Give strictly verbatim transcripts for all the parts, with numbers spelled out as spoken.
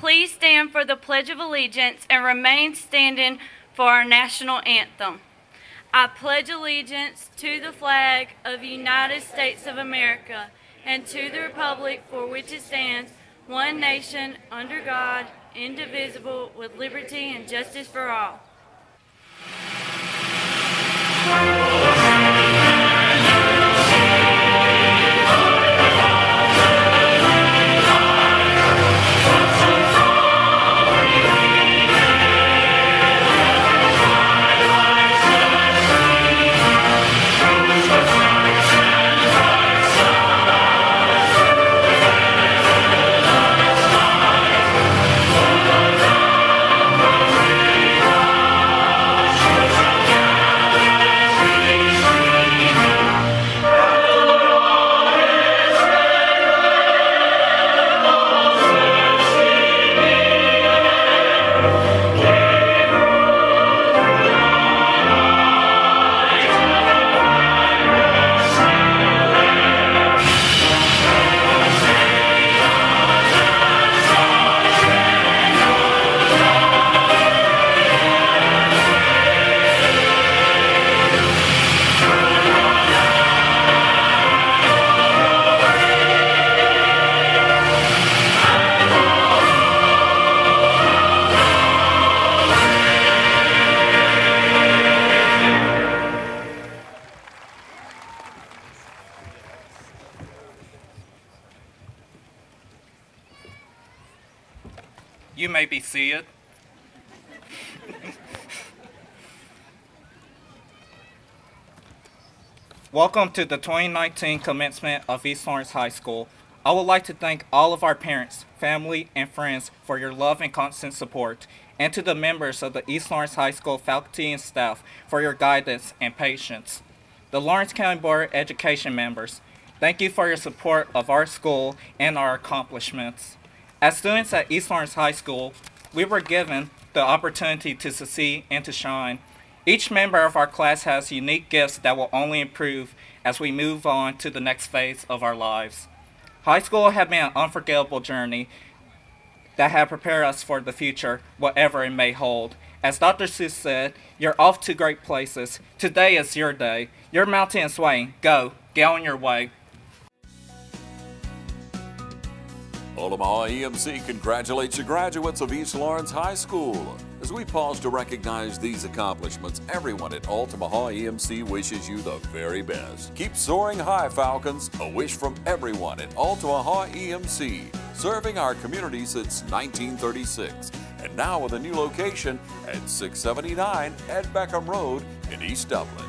please stand for the Pledge of Allegiance and remain standing for our national anthem. I pledge allegiance to the flag of the United States of America and to the republic for which it stands, one nation, under God, indivisible, with liberty and justice for all. You may be seated. Welcome to the twenty nineteen commencement of East Lawrence High School. I would like to thank all of our parents, family, and friends for your love and constant support, and to the members of the East Lawrence High School faculty and staff for your guidance and patience. The Lawrence County Board of Education members, thank you for your support of our school and our accomplishments. As students at East Lawrence High School, we were given the opportunity to succeed and to shine. Each member of our class has unique gifts that will only improve as we move on to the next phase of our lives. High school has been an unforgettable journey that has prepared us for the future, whatever it may hold. As Doctor Seuss said, you're off to great places. Today is your day. Your mountain is swaying. Go. Get on your way. Omaha E M C congratulates the graduates of East Lawrence High School. As we pause to recognize these accomplishments, everyone at Omaha E M C wishes you the very best. Keep soaring high, Falcons. A wish from everyone at Omaha E M C, serving our community since nineteen thirty-six, and now with a new location at six seventy-nine Ed Beckham Road in East Dublin.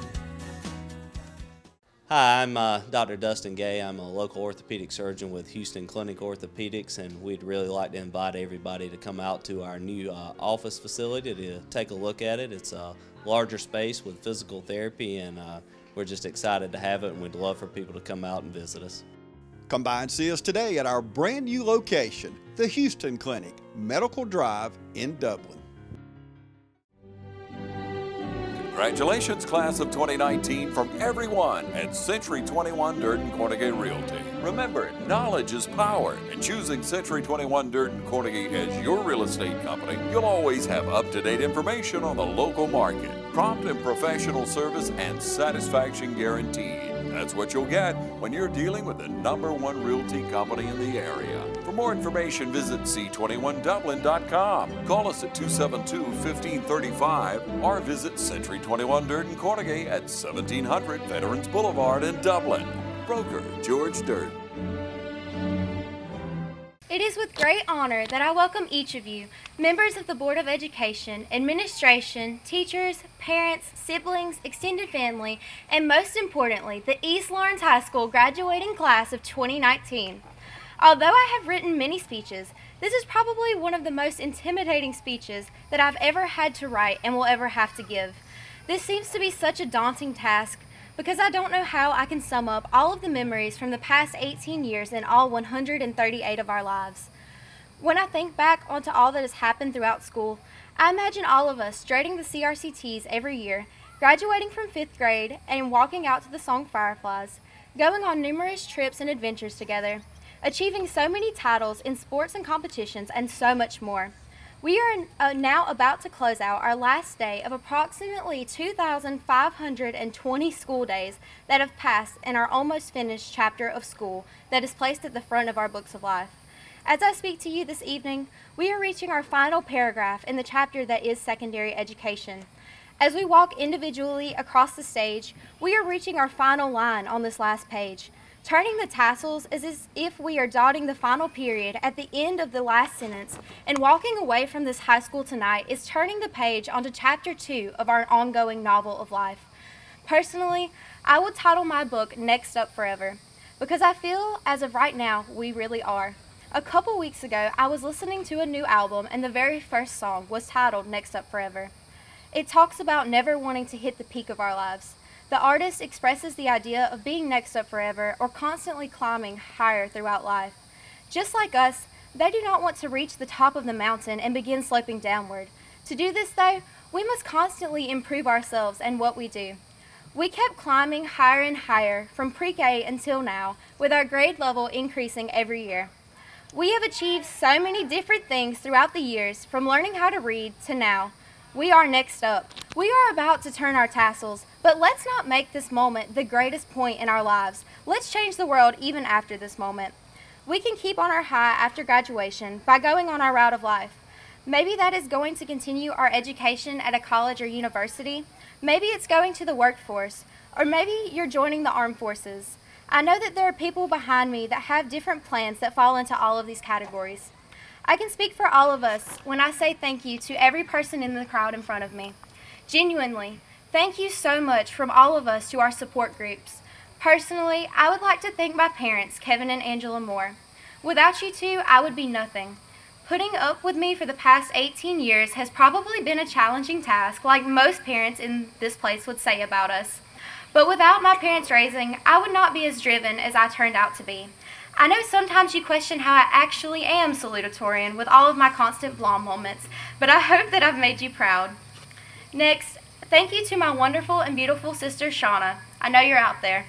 Hi, I'm uh, Doctor Dustin Gay. I'm a local orthopedic surgeon with Houston Clinic Orthopedics, and we'd really like to invite everybody to come out to our new uh, office facility to take a look at it. It's a larger space with physical therapy, and uh, we're just excited to have it, and we'd love for people to come out and visit us. Come by and see us today at our brand new location, the Houston Clinic, Medical Drive in Dublin. Congratulations, class of twenty nineteen, from everyone at Century twenty-one Durden Cornegay Realty. Remember, knowledge is power, and choosing Century twenty-one Durden Cornegay as your real estate company, you'll always have up-to-date information on the local market, prompt and professional service, and satisfaction guaranteed. That's what you'll get when you're dealing with the number one realty company in the area. For more information, visit c twenty-one dublin dot com. Call us at two seven two, one five three five or visit Century twenty-one Durden Cornegay at seventeen hundred Veterans Boulevard in Dublin. Broker George Durden. It is with great honor that I welcome each of you, members of the Board of Education, administration, teachers, parents, siblings, extended family, and most importantly, the East Lawrence High School graduating class of twenty nineteen. Although I have written many speeches, this is probably one of the most intimidating speeches that I've ever had to write and will ever have to give. This seems to be such a daunting task because I don't know how I can sum up all of the memories from the past eighteen years in all one hundred thirty-eight of our lives. When I think back onto all that has happened throughout school, I imagine all of us dreading the C R C Ts every year, graduating from fifth grade and walking out to the song Fireflies, going on numerous trips and adventures together, achieving so many titles in sports and competitions, and so much more. We are uh, now about to close out our last day of approximately two thousand five hundred twenty school days that have passed in our almost finished chapter of school that is placed at the front of our books of life. As I speak to you this evening, we are reaching our final paragraph in the chapter that is secondary education. As we walk individually across the stage, we are reaching our final line on this last page. Turning the tassels is as if we are dotting the final period at the end of the last sentence, and walking away from this high school tonight is turning the page onto chapter two of our ongoing novel of life. Personally, I would title my book Next Up Forever, because I feel as of right now we really are. A couple weeks ago, I was listening to a new album, and the very first song was titled Next Up Forever. It talks about never wanting to hit the peak of our lives. The artist expresses the idea of being next up forever or constantly climbing higher throughout life. Just like us, they do not want to reach the top of the mountain and begin sloping downward. To do this, though, we must constantly improve ourselves and what we do. We kept climbing higher and higher from pre-K until now, with our grade level increasing every year. We have achieved so many different things throughout the years, from learning how to read to now. We are next up. We are about to turn our tassels, but let's not make this moment the greatest point in our lives. Let's change the world even after this moment. We can keep on our high after graduation by going on our route of life. Maybe that is going to continue our education at a college or university. Maybe it's going to the workforce, or maybe you're joining the armed forces. I know that there are people behind me that have different plans that fall into all of these categories. I can speak for all of us when I say thank you to every person in the crowd in front of me. Genuinely, thank you so much from all of us to our support groups. Personally, I would like to thank my parents, Kevin and Angela Moore. Without you two, I would be nothing. Putting up with me for the past eighteen years has probably been a challenging task, like most parents in this place would say about us. But without my parents' raising, I would not be as driven as I turned out to be. I know sometimes you question how I actually am salutatorian with all of my constant blonde moments, but I hope that I've made you proud. Next, thank you to my wonderful and beautiful sister, Shauna. I know you're out there.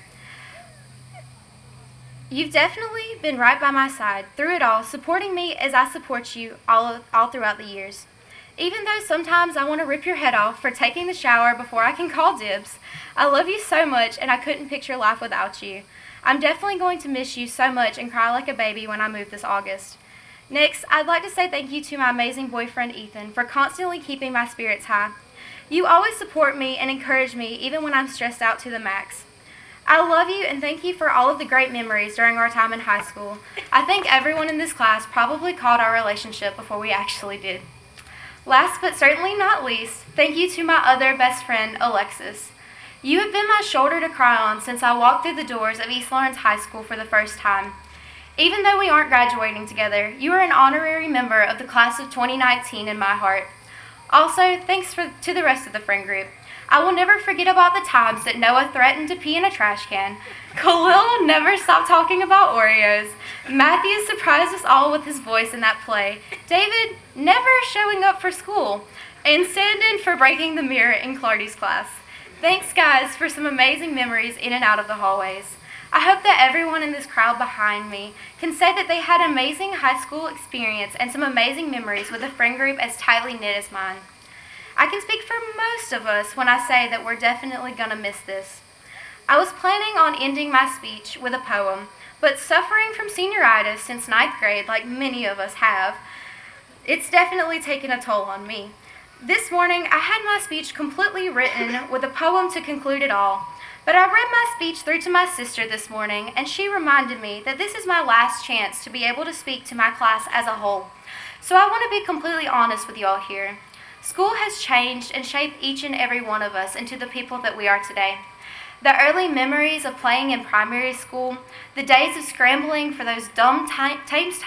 You've definitely been right by my side through it all, supporting me as I support you all, all throughout the years. Even though sometimes I want to rip your head off for taking the shower before I can call dibs, I love you so much and I couldn't picture life without you. I'm definitely going to miss you so much and cry like a baby when I move this August. Next, I'd like to say thank you to my amazing boyfriend, Ethan, for constantly keeping my spirits high. You always support me and encourage me even when I'm stressed out to the max. I love you and thank you for all of the great memories during our time in high school. I think everyone in this class probably called our relationship before we actually did. Last but certainly not least, thank you to my other best friend, Alexis. You have been my shoulder to cry on since I walked through the doors of East Lawrence High School for the first time. Even though we aren't graduating together, you are an honorary member of the class of twenty nineteen in my heart. Also, thanks for, to the rest of the friend group. I will never forget about the times that Noah threatened to pee in a trash can. Khalil never stopped talking about Oreos. Matthew surprised us all with his voice in that play. David never showing up for school. And Sandon for breaking the mirror in Clardy's class. Thanks, guys, for some amazing memories in and out of the hallways. I hope that everyone in this crowd behind me can say that they had an amazing high school experience and some amazing memories with a friend group as tightly knit as mine. I can speak for most of us when I say that we're definitely going to miss this. I was planning on ending my speech with a poem, but suffering from senioritis since ninth grade, like many of us have, it's definitely taken a toll on me. This morning, I had my speech completely written with a poem to conclude it all, but I read my speech through to my sister this morning, and she reminded me that this is my last chance to be able to speak to my class as a whole. So I want to be completely honest with you all here. School has changed and shaped each and every one of us into the people that we are today. The early memories of playing in primary school, the days of scrambling for those dumb times,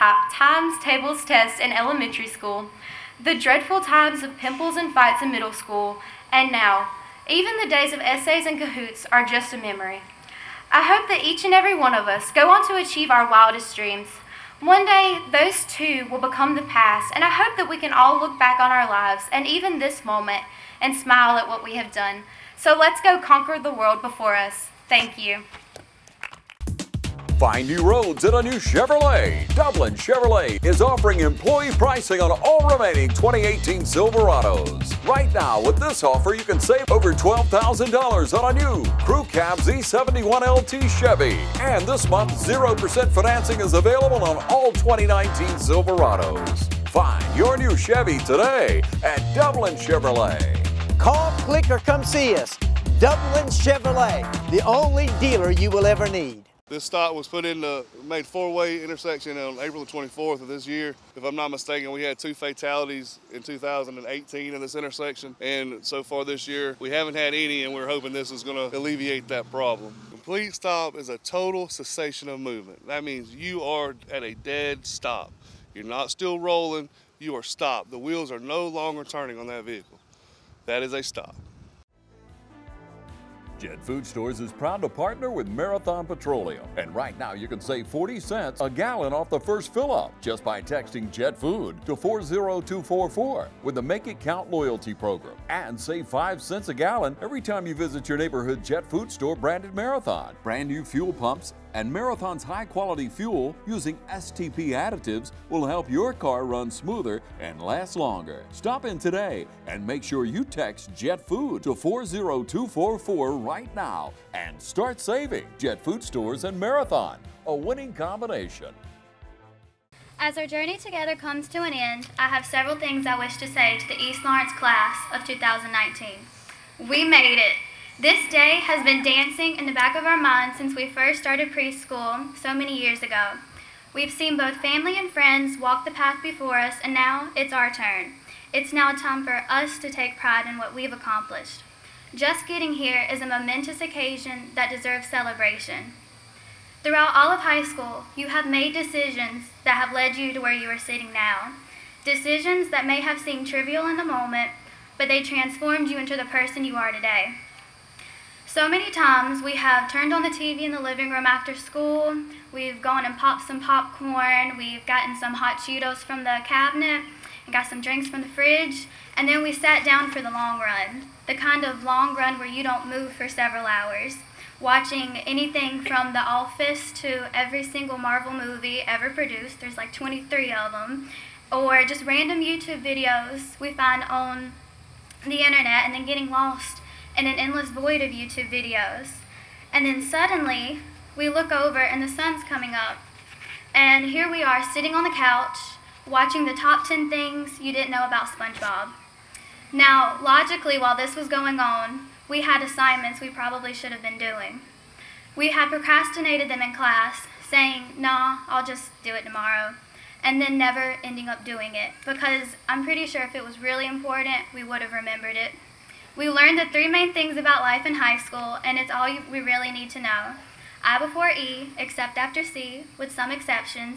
times tables tests in elementary school, the dreadful times of pimples and fights in middle school, and now, even the days of essays and cahoots are just a memory. I hope that each and every one of us go on to achieve our wildest dreams. One day, those too will become the past, and I hope that we can all look back on our lives and even this moment and smile at what we have done. So let's go conquer the world before us. Thank you. Find new roads in a new Chevrolet. Dublin Chevrolet is offering employee pricing on all remaining twenty eighteen Silverados. Right now, with this offer, you can save over twelve thousand dollars on a new Crew Cab Z seventy-one L T Chevy. And this month, zero percent financing is available on all twenty nineteen Silverados. Find your new Chevy today at Dublin Chevrolet. Call, click, or come see us. Dublin Chevrolet, the only dealer you will ever need. This stop was put in the made four-way intersection on April the twenty-fourth of this year. If I'm not mistaken, we had two fatalities in two thousand eighteen in this intersection, and so far this year we haven't had any, and we're hoping this is going to alleviate that problem. Complete stop is a total cessation of movement. That means you are at a dead stop. You're not still rolling, you are stopped. The wheels are no longer turning on that vehicle. That is a stop. Jet Food Stores is proud to partner with Marathon Petroleum. And right now you can save forty cents a gallon off the first fill-up just by texting Jet Food to four zero two four four with the Make It Count loyalty program. And save five cents a gallon every time you visit your neighborhood Jet Food Store branded Marathon. Brand new fuel pumps and Marathon's high-quality fuel using S T P additives will help your car run smoother and last longer. Stop in today and make sure you text Jet Food to four zero two four four right now and start saving. Jet Food Stores and Marathon, a winning combination. As our journey together comes to an end, I have several things I wish to say to the East Lawrence class of two thousand nineteen. We made it. This day has been dancing in the back of our minds since we first started preschool so many years ago. We've seen both family and friends walk the path before us, and now it's our turn. It's now time for us to take pride in what we've accomplished. Just getting here is a momentous occasion that deserves celebration. Throughout all of high school, you have made decisions that have led you to where you are sitting now. Decisions that may have seemed trivial in the moment, but they transformed you into the person you are today. So many times we have turned on the T V in the living room after school, we've gone and popped some popcorn, we've gotten some hot Cheetos from the cabinet, and got some drinks from the fridge, and then we sat down for the long run. The kind of long run where you don't move for several hours, watching anything from The Office to every single Marvel movie ever produced, there's like twenty-three of them, or just random YouTube videos we find on the internet, and then getting lost in an endless void of YouTube videos. And then suddenly, we look over and the sun's coming up. And here we are sitting on the couch, watching the top ten things you didn't know about SpongeBob. Now, logically, while this was going on, we had assignments we probably should have been doing. We had procrastinated them in class, saying, nah, I'll just do it tomorrow, and then never ending up doing it, because I'm pretty sure if it was really important, we would have remembered it. We learned the three main things about life in high school, and it's all you, we really need to know. I before E, except after C, with some exceptions.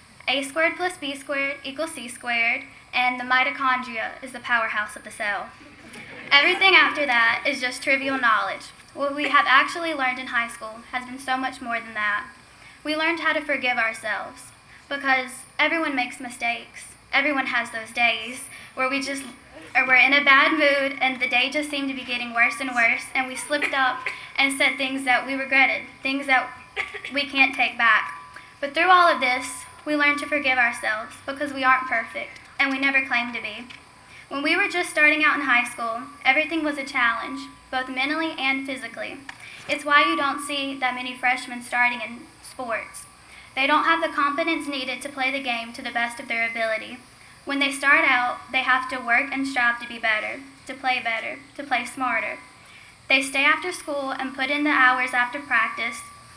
A squared plus B squared equals C squared, and the mitochondria is the powerhouse of the cell. Everything after that is just trivial knowledge. What we have actually learned in high school has been so much more than that. We learned how to forgive ourselves, because everyone makes mistakes. Everyone has those days where we just or we're in a bad mood and the day just seemed to be getting worse and worse, and we slipped up and said things that we regretted, things that we can't take back. But through all of this, we learned to forgive ourselves, because we aren't perfect, and we never claimed to be. When we were just starting out in high school, everything was a challenge, both mentally and physically. It's why you don't see that many freshmen starting in sports. They don't have the confidence needed to play the game to the best of their ability. When they start out, they have to work and strive to be better, to play better, to play smarter. They stay after school and put in the hours after practice,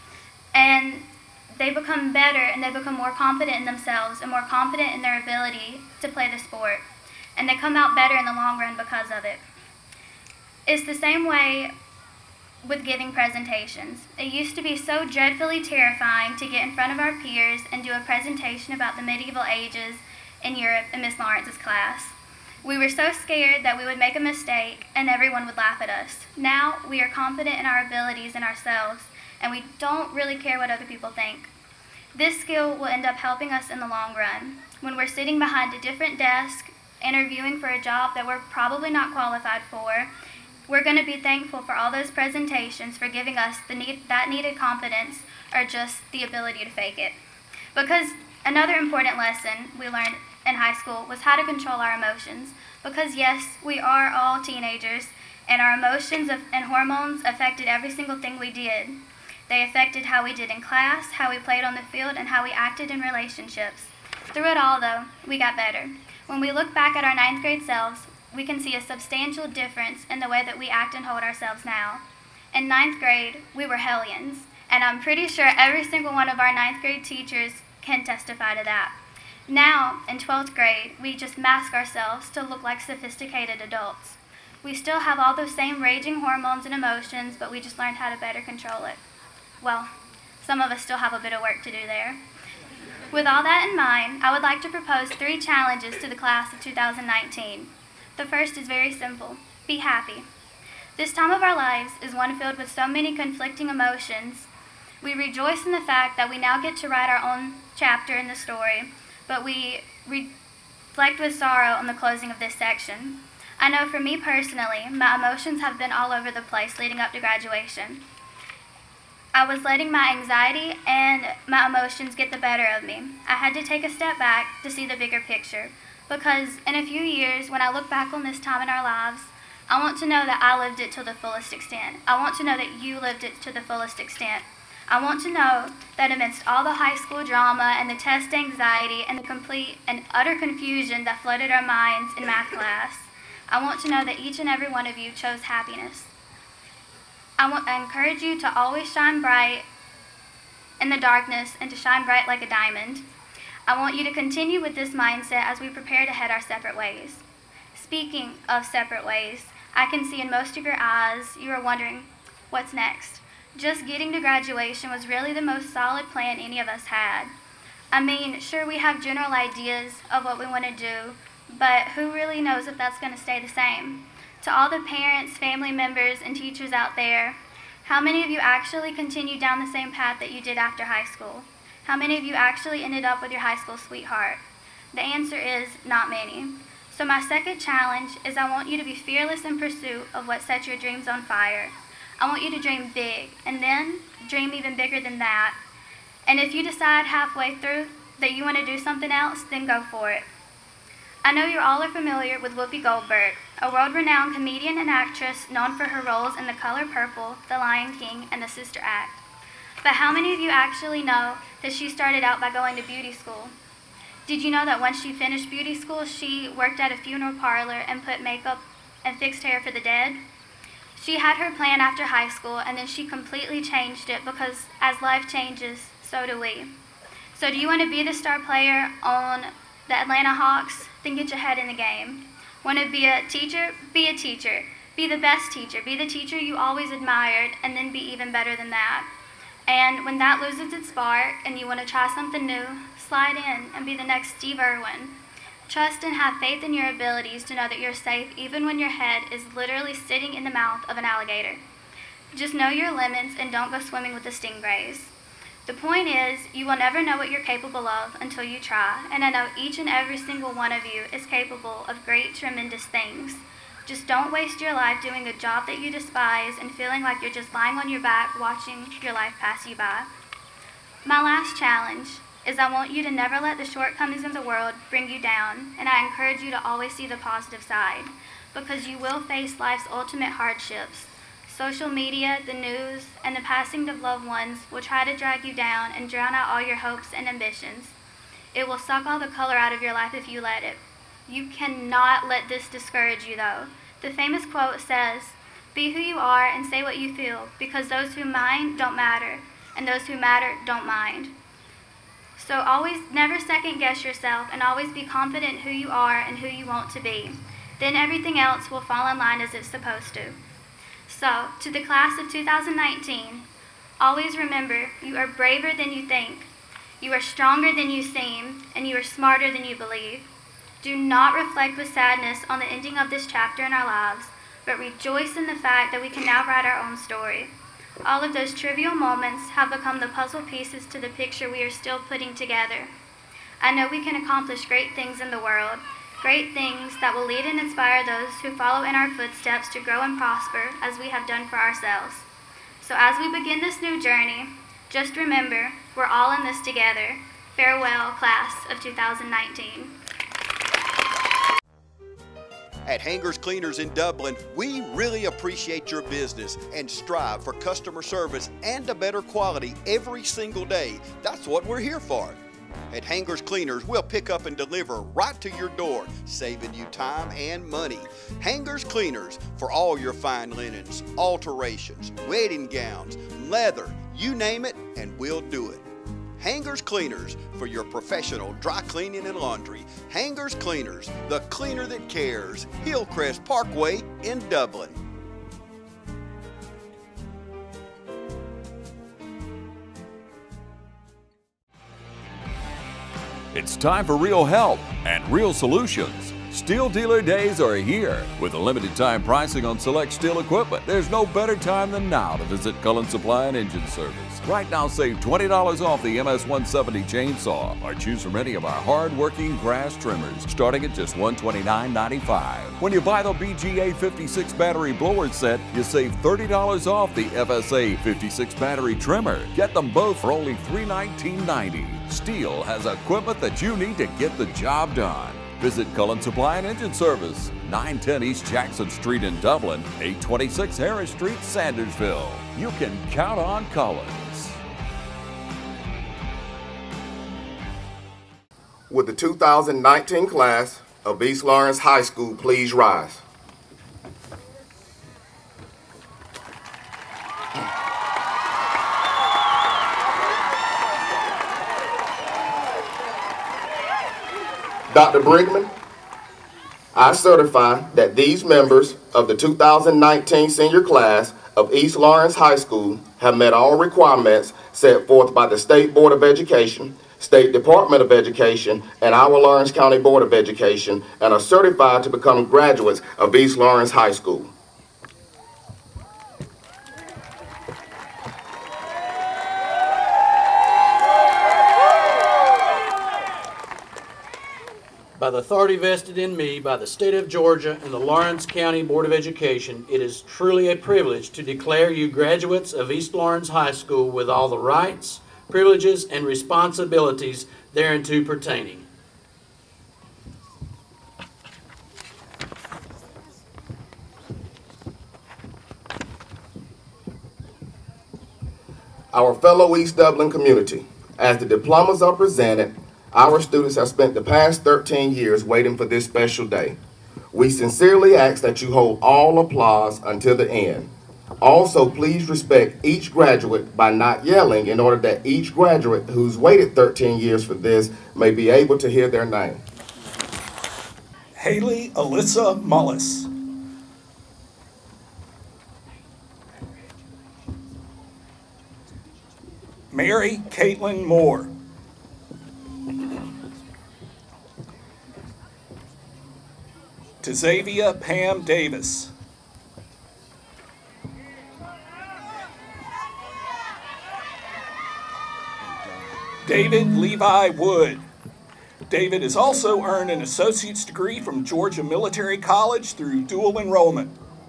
and they become better and they become more confident in themselves and more confident in their ability to play the sport. And they come out better in the long run because of it. It's the same way with giving presentations. It used to be so dreadfully terrifying to get in front of our peers and do a presentation about the medieval ages in Europe in Miss Lawrence's class. We were so scared that we would make a mistake and everyone would laugh at us. Now we are confident in our abilities and ourselves, and we don't really care what other people think. This skill will end up helping us in the long run. When we're sitting behind a different desk, interviewing for a job that we're probably not qualified for, We're going to be thankful for all those presentations for giving us the need, that needed confidence or just the ability to fake it. Because another important lesson we learned in high school was how to control our emotions. Because yes, we are all teenagers, and our emotions and hormones affected every single thing we did. They affected how we did in class, how we played on the field, and how we acted in relationships. Through it all, though, we got better. When we look back at our ninth grade selves, we can see a substantial difference in the way that we act and hold ourselves now. In ninth grade, we were hellions, and I'm pretty sure every single one of our ninth grade teachers can testify to that. Now, in twelfth grade, we just mask ourselves to look like sophisticated adults. We still have all those same raging hormones and emotions, but we just learned how to better control it. Well, some of us still have a bit of work to do there. With all that in mind, I would like to propose three challenges to the class of two thousand nineteen. The first is very simple. Be happy. This time of our lives is one filled with so many conflicting emotions. We rejoice in the fact that we now get to write our own chapter in the story, but we reflect with sorrow on the closing of this section. I know for me personally, my emotions have been all over the place leading up to graduation. I was letting my anxiety and my emotions get the better of me. I had to take a step back to see the bigger picture, because in a few years, when I look back on this time in our lives, I want to know that I lived it to the fullest extent. I want to know that you lived it to the fullest extent. I want to know that amidst all the high school drama and the test anxiety and the complete and utter confusion that flooded our minds in math class, I want to know that each and every one of you chose happiness. I, want, I encourage you to always shine bright in the darkness and to shine bright like a diamond. I want you to continue with this mindset as we prepare to head our separate ways. Speaking of separate ways, I can see in most of your eyes you are wondering, what's next? Just getting to graduation was really the most solid plan any of us had. I mean, sure, we have general ideas of what we want to do, but who really knows if that's going to stay the same? To all the parents, family members, and teachers out there, how many of you actually continued down the same path that you did after high school? How many of you actually ended up with your high school sweetheart? The answer is not many. So my second challenge is I want you to be fearless in pursuit of what sets your dreams on fire. I want you to dream big, and then dream even bigger than that. And if you decide halfway through that you want to do something else, then go for it. I know you all are familiar with Whoopi Goldberg, a world-renowned comedian and actress known for her roles in The Color Purple, The Lion King, and The Sister Act. But how many of you actually know that she started out by going to beauty school? Did you know that once she finished beauty school, she worked at a funeral parlor and put makeup and fixed hair for the dead? She had her plan after high school, and then she completely changed it because as life changes, so do we. So do you want to be the star player on the Atlanta Hawks? Then get your head in the game. Want to be a teacher? Be a teacher. Be the best teacher. Be the teacher you always admired, and then be even better than that. And when that loses its spark and you want to try something new, slide in and be the next Steve Irwin. Trust and have faith in your abilities to know that you're safe even when your head is literally sitting in the mouth of an alligator. Just know your limits and don't go swimming with the stingrays. The point is, you will never know what you're capable of until you try, and I know each and every single one of you is capable of great, tremendous things. Just don't waste your life doing a job that you despise and feeling like you're just lying on your back watching your life pass you by. My last challenge is I want you to never let the shortcomings of the world bring you down, and I encourage you to always see the positive side, because you will face life's ultimate hardships. Social media, the news, and the passing of loved ones will try to drag you down and drown out all your hopes and ambitions. It will suck all the color out of your life if you let it. You cannot let this discourage you, though. The famous quote says, "Be who you are and say what you feel, because those who mind don't matter, and those who matter don't mind." So always never second guess yourself, and always be confident who you are and who you want to be. Then everything else will fall in line as it's supposed to. So, to the class of two thousand nineteen, always remember you are braver than you think, you are stronger than you seem, and you are smarter than you believe. Do not reflect with sadness on the ending of this chapter in our lives, but rejoice in the fact that we can now write our own story. All of those trivial moments have become the puzzle pieces to the picture we are still putting together. I know we can accomplish great things in the world, great things that will lead and inspire those who follow in our footsteps to grow and prosper as we have done for ourselves. So as we begin this new journey, just remember, we're all in this together. Farewell, class of two thousand nineteen. At Hangers Cleaners in Dublin, we really appreciate your business and strive for customer service and a better quality every single day. That's what we're here for. At Hangers Cleaners, we'll pick up and deliver right to your door, saving you time and money. Hangers Cleaners for all your fine linens, alterations, wedding gowns, leather, you name it, and we'll do it. Hangers Cleaners for your professional dry cleaning and laundry. Hangers Cleaners, the cleaner that cares. Hillcrest Parkway in Dublin. It's time for real help and real solutions. Steel Dealer Days are here. With a limited time pricing on select steel equipment, there's no better time than now to visit Cullen Supply and Engine Service. Right now, save twenty dollars off the M S one seventy chainsaw, or choose from any of our hard-working grass trimmers, starting at just one hundred twenty-nine ninety-five. When you buy the B G A fifty-six battery blower set, you save thirty dollars off the F S A fifty-six battery trimmer. Get them both for only three hundred nineteen ninety. Steel has equipment that you need to get the job done. Visit Cullen Supply and Engine Service, nine ten East Jackson Street in Dublin, eight twenty-six Harris Street, Sandersville. You can count on Cullens. Would the two thousand nineteen class of East Lawrence High School please rise? Doctor Brigman, I certify that these members of the two thousand nineteen senior class of East Lawrence High School have met all requirements set forth by the State Board of Education, State Department of Education, and our Lawrence County Board of Education, and are certified to become graduates of East Lawrence High School. By the authority vested in me by the State of Georgia and the Lawrence County Board of Education, it is truly a privilege to declare you graduates of East Lawrence High School with all the rights, privileges, and responsibilities thereunto pertaining. Our fellow East Dublin community, as the diplomas are presented, our students have spent the past thirteen years waiting for this special day. We sincerely ask that you hold all applause until the end. Also, please respect each graduate by not yelling in order that each graduate who's waited thirteen years for this may be able to hear their name. Haley Alyssa Mullis. Mary Caitlin Moore. Tazavia Pam Davis. David Levi Wood. David has also earned an associate's degree from Georgia Military College through dual enrollment.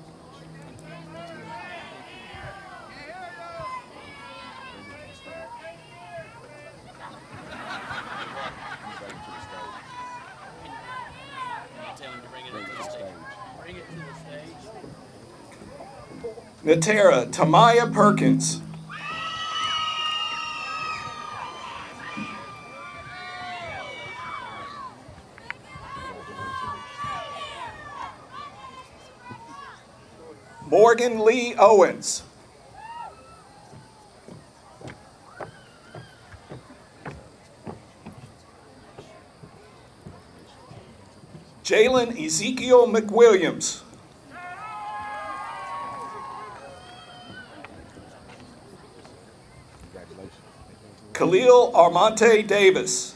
Natera Tamaya Perkins. Morgan Lee Owens. Jalen Ezekiel McWilliams. Khalil Armonte Davis.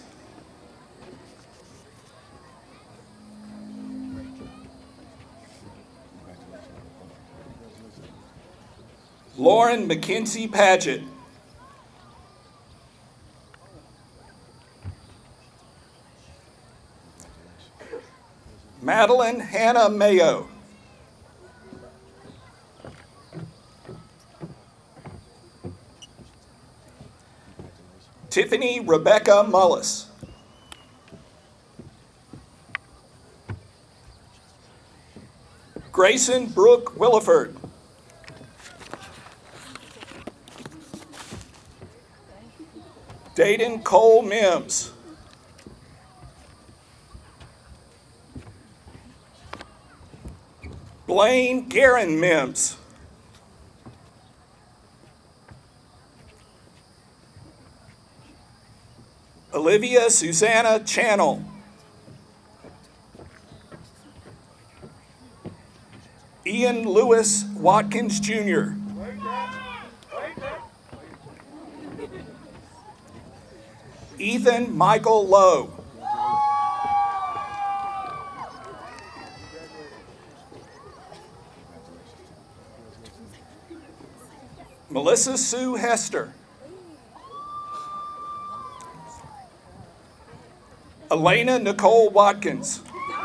Lauren McKenzie Paget. Madeline Hannah Mayo. Tiffany Rebecca Mullis. Grayson Brooke Williford. Dayton Cole Mims. Blaine Guerin Mims. Olivia Susanna Channel. Ian Lewis Watkins Junior Ethan Michael Lowe. Melissa Sue Hester. Elena Nicole Watkins.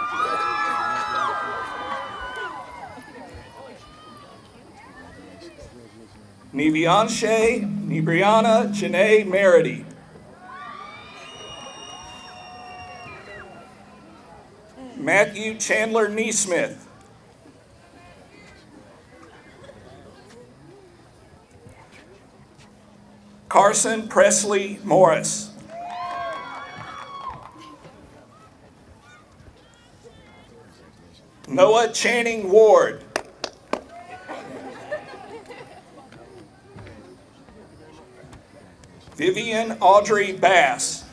Nivianshe Nibriana Janae Merity. Matthew Chandler Neesmith. Carson Presley Morris. Noah Channing Ward. Vivian Audrey Bass.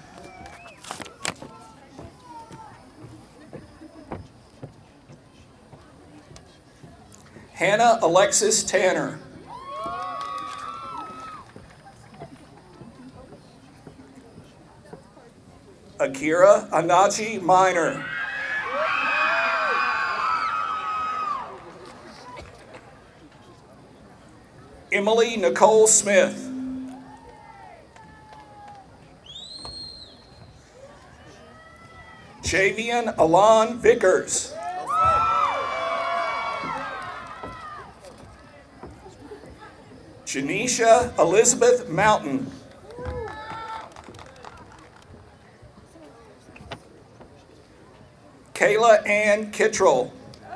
Hannah Alexis Tanner. Akira Anachi Minor. Emily Nicole Smith. Javian Alon Vickers. Janisha Elizabeth Mountain. Kayla Ann Kittrell.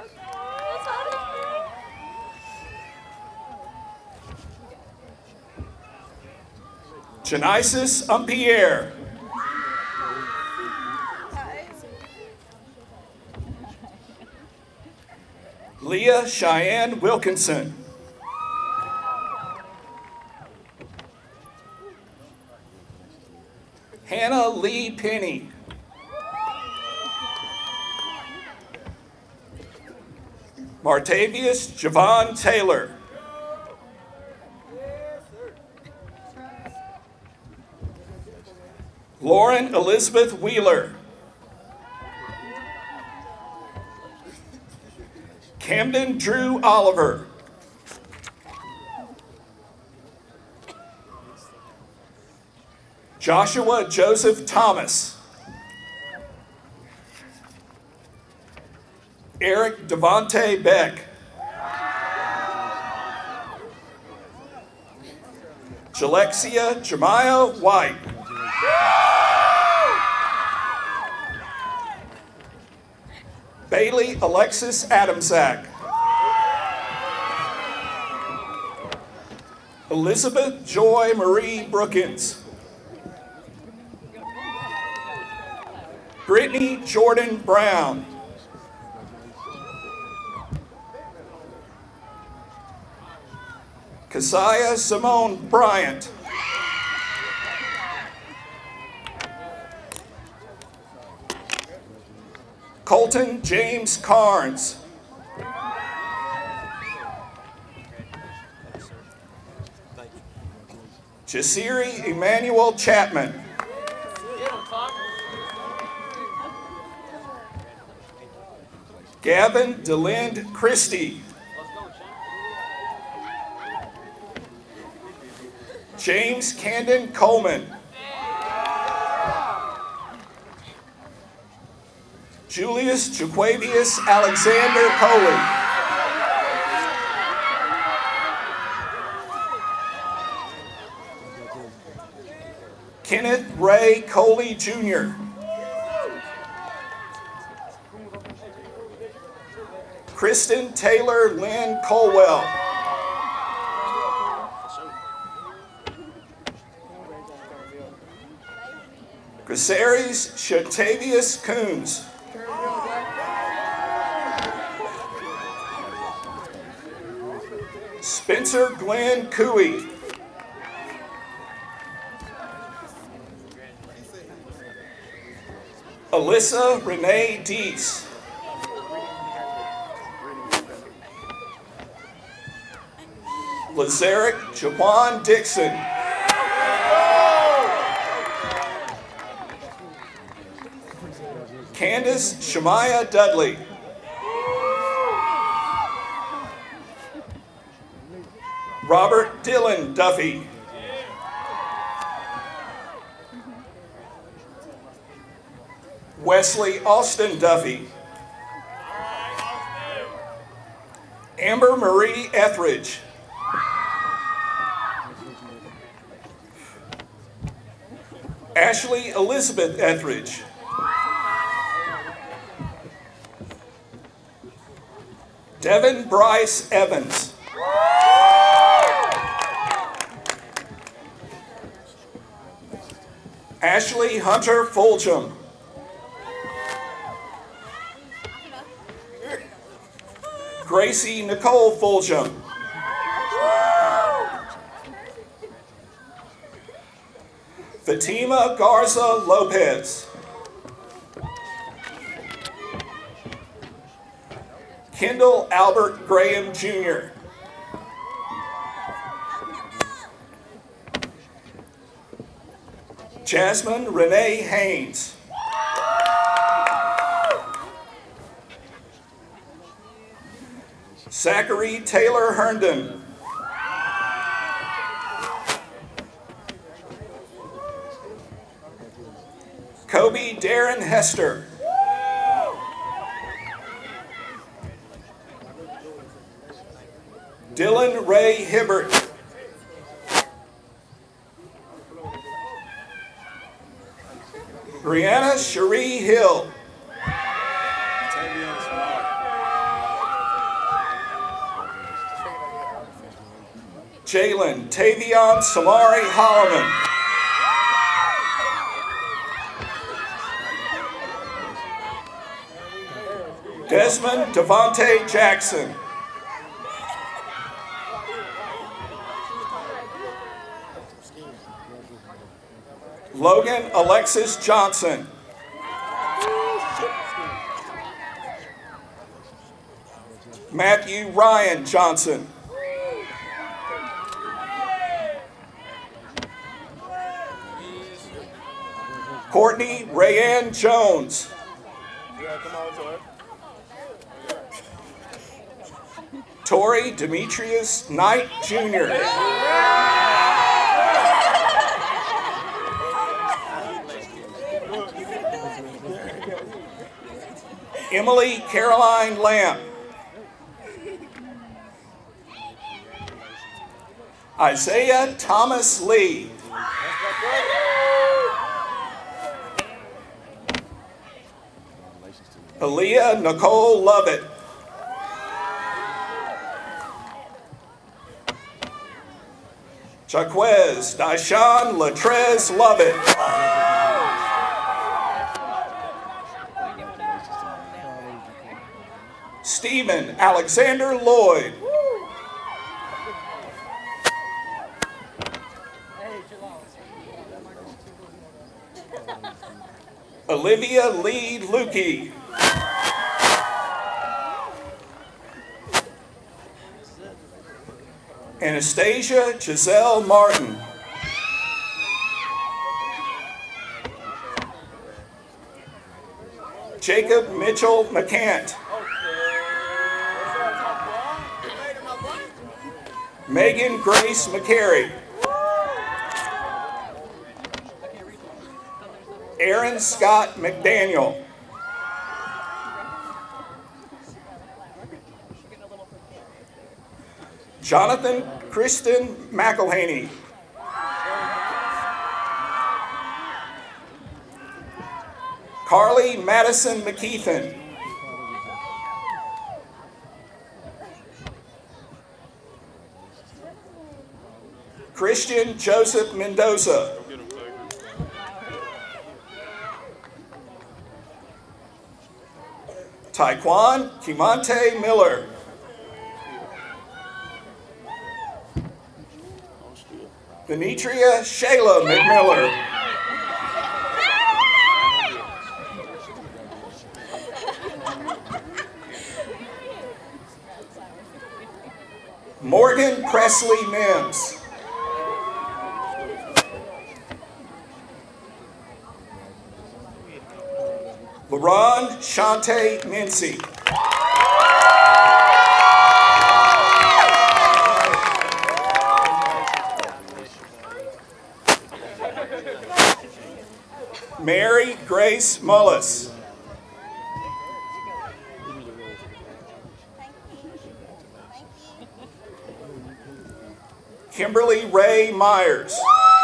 Janisis Umpierre. Leah Cheyenne Wilkinson. Hannah Lee Penny. Martavius Javon Taylor. Lauren Elizabeth Wheeler. Camden Drew Oliver. Joshua Joseph Thomas. Eric Devontae Beck. Jalexia Jemiah White. Bailey Alexis Adamsack. Elizabeth Joy Marie Brookins. Brittany Jordan Brown. Keziah Simone Bryant. Colton James Carnes. Jasiri Emmanuel Chapman. Gavin DeLind Christie. James Camden Coleman. Julius Jaquavius Alexander Coley. Kenneth Ray Coley Junior Kristen Taylor Lynn Colwell. Caceres Shatavius Coombs. Spencer Glenn Cooey. Alyssa Renee Deese. Lazarick Jaquan Dixon. Candace Shemaiah Dudley. Robert Dylan Duffy. Wesley Austin Duffy. Amber Marie Etheridge. Ashley Elizabeth Etheridge. Devin Bryce Evans. Ashley Hunter Fulgham. Gracie Nicole Fulgham. Fatima Garza Lopez. Kendall Albert Graham Junior Jasmine Renee Haynes. Zachary Taylor Herndon. Kobe Darren Hester. Dylan Ray Hibbert. Brianna Cherie Hill. Jalen Tavion Samari Holloman. Desmond Devontae Jackson. Logan Alexis Johnson. Matthew Ryan Johnson. Courtney Rayanne Jones. Tori Demetrius Knight Junior Emily Caroline Lamb. Isaiah Thomas Lee. Aaliyah Nicole Lovett. Jaquez Dyshawn Latrez Lovett. Stephen Alexander Lloyd. Olivia Lee Lukey. Anastasia Giselle Martin. Jacob Mitchell McCant. Megan Grace McCary. Aaron Scott McDaniel. Jonathan Kristen McElhaney. Carly Madison McKeithen. Christian Joseph Mendoza. Taekwon Kimante Miller. Venetria Shayla McMiller. Morgan Presley Mims. LaRon Shante Mincy. Mary Grace Mullis. Kimberly Ray Myers.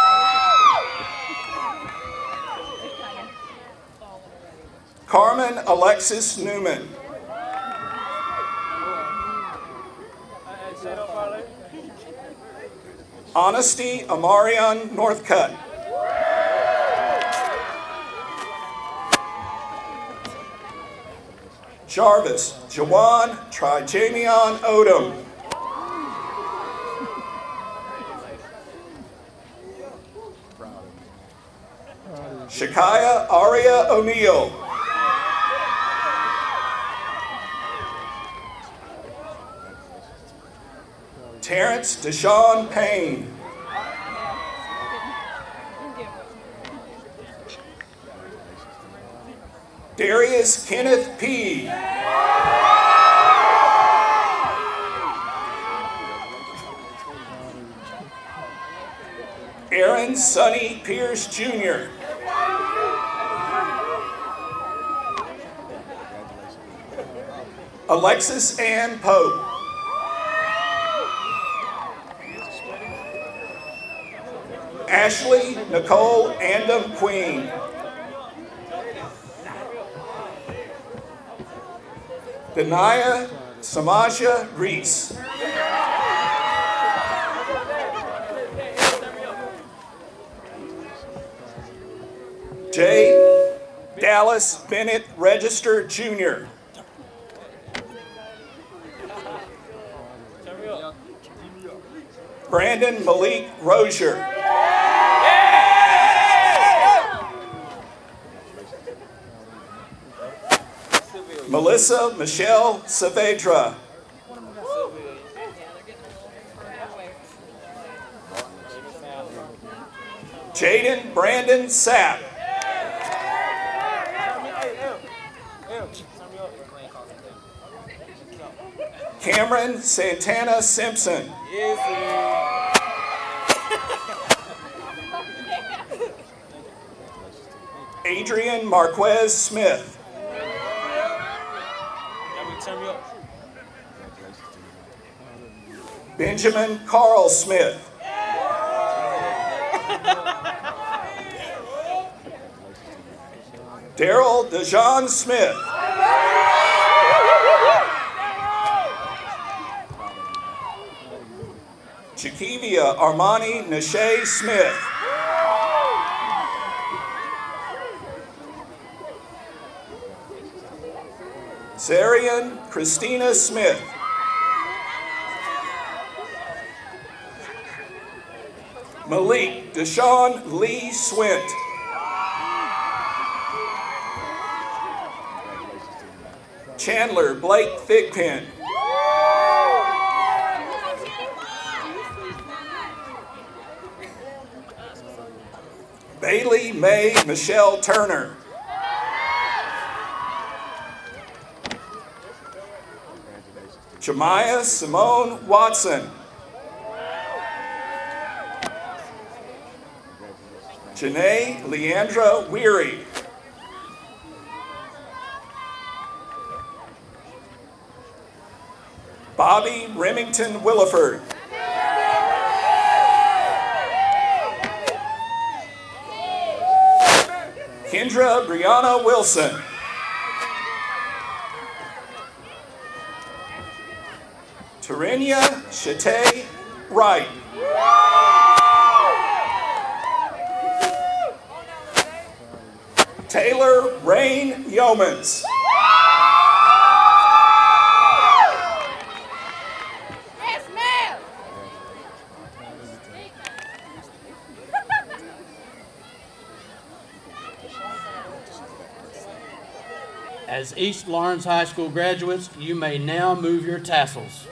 Carmen Alexis Newman. Honesty Amarion Northcutt. Jarvis Jawan Trijamion Odom. Shakaya Aria O'Neill. Terrence Deshaun Payne. Darius Kenneth P. Aaron Sonny Pierce Junior Alexis Ann Pope. Ashley Nicole Andam Queen. Benaya Samaja Reese. J. Dallas Bennett Register Junior Brandon Malik Rozier. Melissa Michelle Saavedra. Jaden Brandon Sapp. Cameron Santana Simpson. Adrian Marquez Smith. Benjamin Carl Smith. Daryl DeJean Smith. Chakivia Armani Nashay Smith. Zarian Christina Smith. Malik Deshaun Lee Swint. Chandler Blake Thigpen. Bailey Mae Michelle Turner. Jemiah Simone Watson. Janae Leandra Weary. Bobby Remington Williford. Kendra Brianna Wilson. Terenia Shate Wright. Taylor Rain Yeomans. Yes, ma'am. As East Lawrence High School graduates, you may now move your tassels.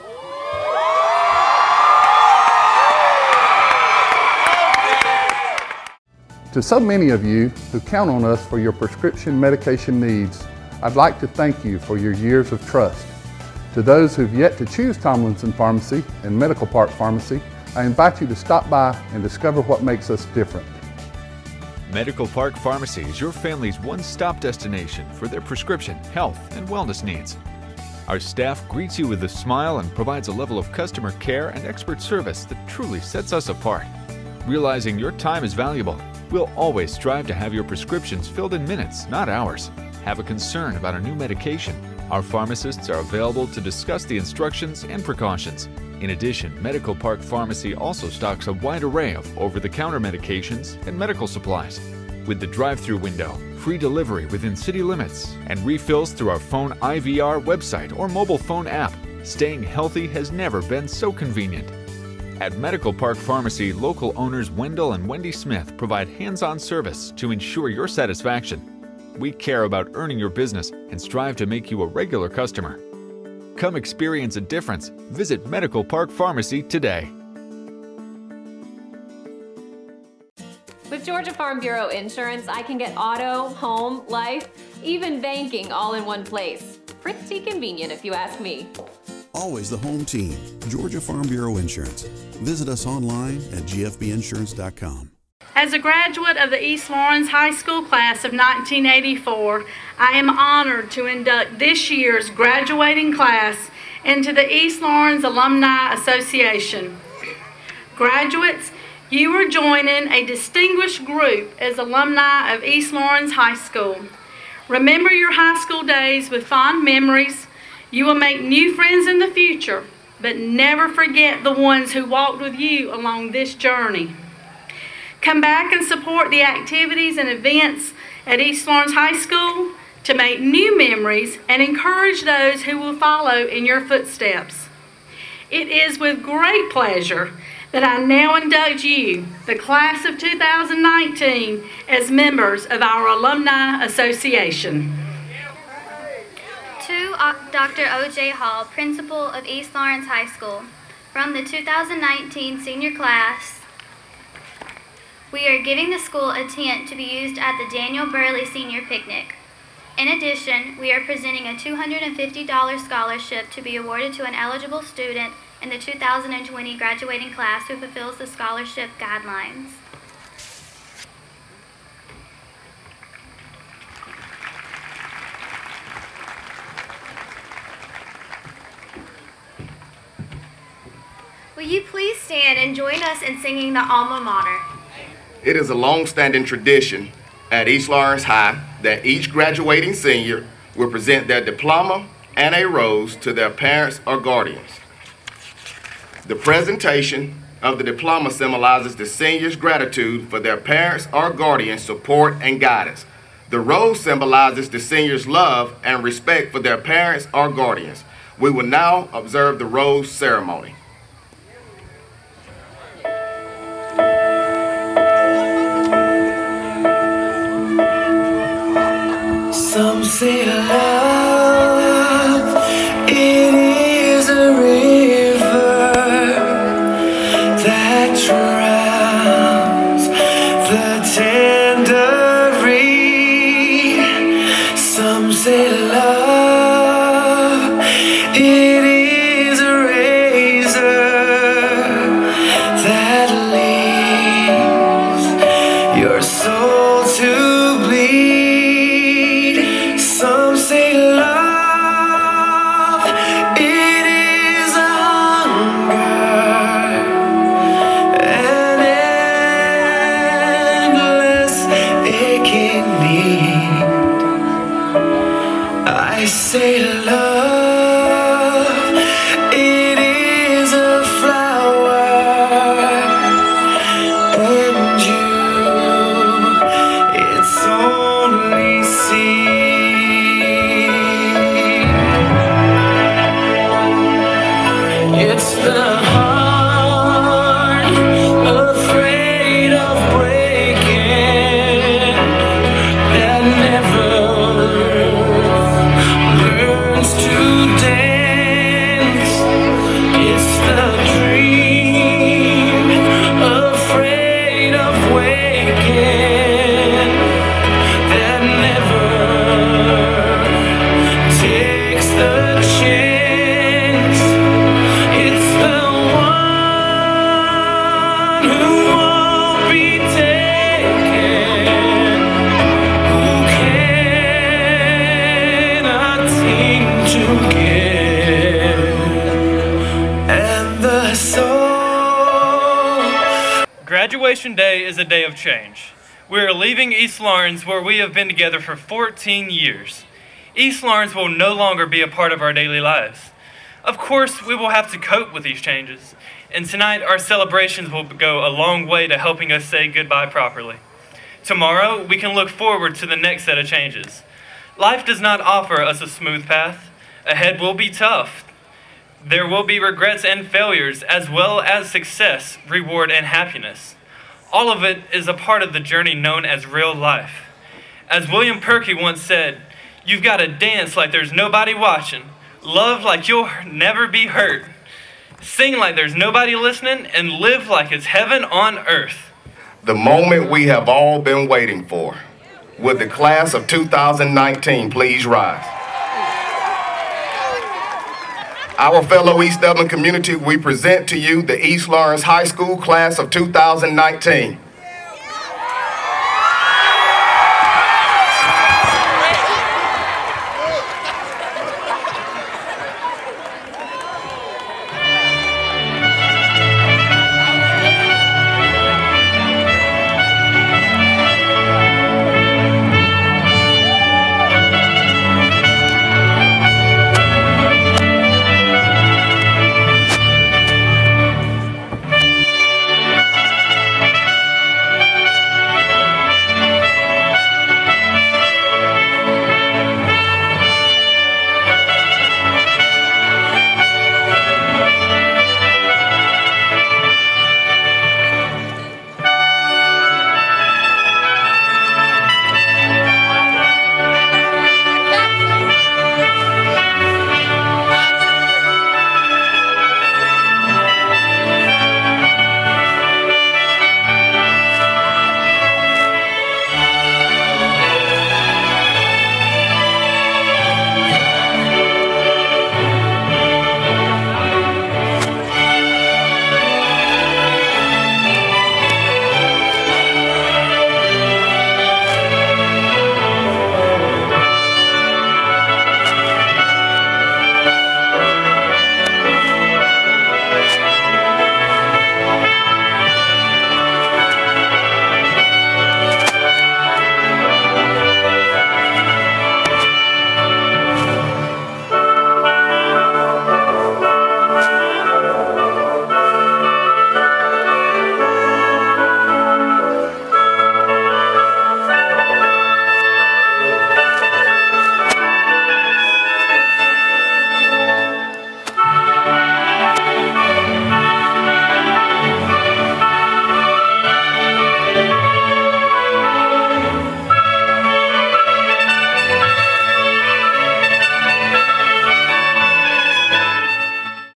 To so many of you who count on us for your prescription medication needs, I'd like to thank you for your years of trust. To those who've yet to choose Tomlinson Pharmacy and Medical Park Pharmacy, I invite you to stop by and discover what makes us different. Medical Park Pharmacy is your family's one-stop destination for their prescription, health, and wellness needs. Our staff greets you with a smile and provides a level of customer care and expert service that truly sets us apart. Realizing your time is valuable, we'll always strive to have your prescriptions filled in minutes, not hours. Have a concern about a new medication? Our pharmacists are available to discuss the instructions and precautions. In addition, Medical Park Pharmacy also stocks a wide array of over-the-counter medications and medical supplies. With the drive-through window, free delivery within city limits, and refills through our phone I V R website or mobile phone app, staying healthy has never been so convenient. At Medical Park Pharmacy, local owners Wendell and Wendy Smith provide hands-on service to ensure your satisfaction. We care about earning your business and strive to make you a regular customer. Come experience a difference. Visit Medical Park Pharmacy today. With Georgia Farm Bureau Insurance, I can get auto, home, life, even banking all in one place. Pretty convenient if you ask me. Always the home team, Georgia Farm Bureau Insurance. Visit us online at g f b insurance dot com. As a graduate of the East Lawrence High School class of nineteen eighty-four, I am honored to induct this year's graduating class into the East Lawrence Alumni Association. Graduates, you are joining a distinguished group as alumni of East Lawrence High School. Remember your high school days with fond memories. You will make new friends in the future, but never forget the ones who walked with you along this journey. Come back and support the activities and events at East Lawrence High School to make new memories and encourage those who will follow in your footsteps. It is with great pleasure that I now induct you, the class of two thousand nineteen, as members of our Alumni Association. To Doctor O J Hall, Principal of East Lawrence High School, from the two thousand nineteen senior class, we are giving the school a tent to be used at the Daniel Burley Senior Picnic. In addition, we are presenting a two hundred fifty dollar scholarship to be awarded to an eligible student in the two thousand twenty graduating class who fulfills the scholarship guidelines. Will you please stand and join us in singing the alma mater? It is a long-standing tradition at East Lawrence High that each graduating senior will present their diploma and a rose to their parents or guardians. The presentation of the diploma symbolizes the seniors' gratitude for their parents or guardians' support and guidance. The rose symbolizes the seniors' love and respect for their parents or guardians. We will now observe the rose ceremony. Some say love, it is a river that drowns the tender reed. Some say love, it is a razor that leaves your soul to bleed. Some say love, it is a hunger and Graduation day is a day of change. We are leaving East Lawrence, where we have been together for fourteen years. East Lawrence will no longer be a part of our daily lives. Of course, we will have to cope with these changes, and tonight our celebrations will go a long way to helping us say goodbye properly. Tomorrow, we can look forward to the next set of changes. Life does not offer us a smooth path. Ahead will be tough. There will be regrets and failures, as well as success, reward, and happiness. All of it is a part of the journey known as real life. As William Perky once said, "You've got to dance like there's nobody watching, love like you'll never be hurt, sing like there's nobody listening, and live like it's heaven on earth." The moment we have all been waiting for. Would the class of two thousand nineteen please rise? Our fellow East Dublin community, we present to you the East Lawrence High School class of two thousand nineteen.